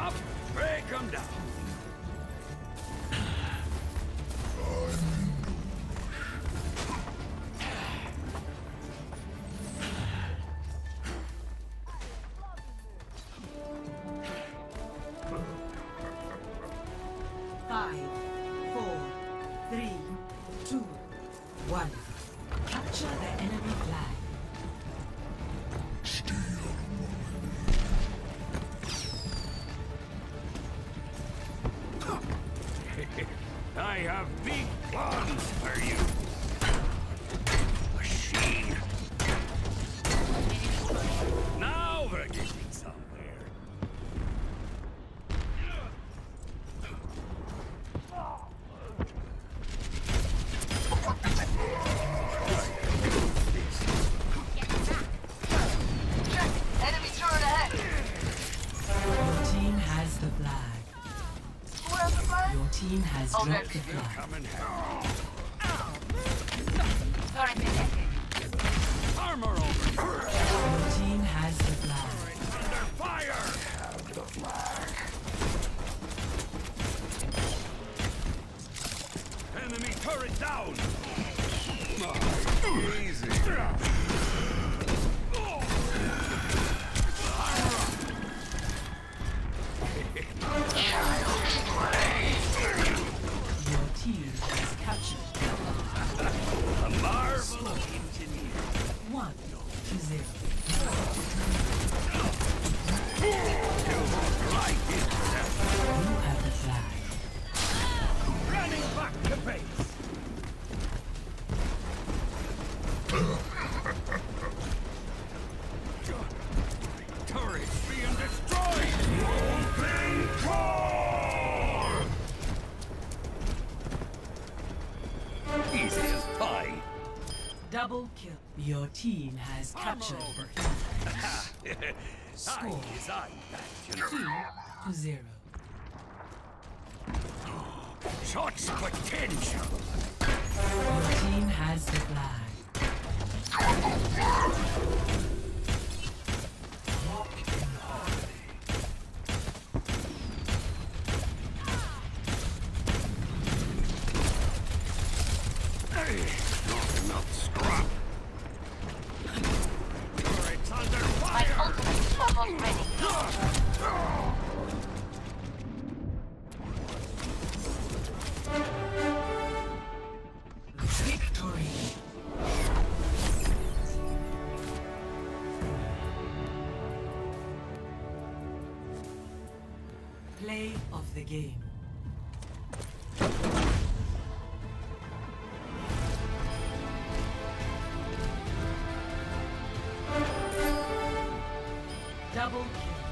up, break 'em down. Five, four, three, two, one. Capture the enemy flag. I have big plans for you. Machine. Now we're getting somewhere. Enemy turret ahead. Your team has the flag. Who has the flag? Your team has Oh, dropped there the she flag. Coming handy. Sorry, Midget. Armor over. Your team has the flag. Under fire. Have the flag. Enemy turret down. Easy. Your team has captured A marvel of engineering. 1-0. Right itself. You have the flag. Running back to base. Turret being destroyed. Open door. Easy as pie. Double kill. Your team has captured over. the flag. Score Eye is eye back, you know. 2-0. Shots potential. Your team has the flag. Hey, not enough scrap. Turret's under My fire. ultimate is almost ready. Victory. Play of the game. Double kill.